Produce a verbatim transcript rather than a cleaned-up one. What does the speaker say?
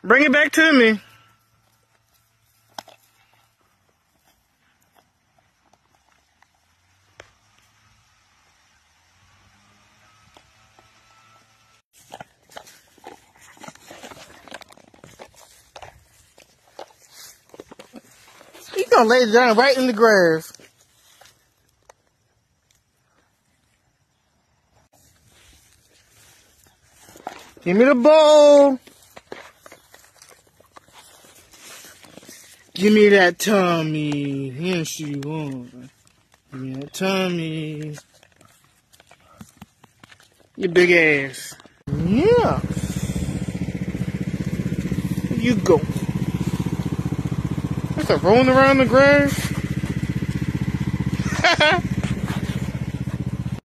Bring it back to me. He's gonna lay it down right in the grass. Give me the bowl. Give me that tummy. Yes, you want. Give me that tummy. Your big ass. Yeah. Here you go. What's that rolling around the grass?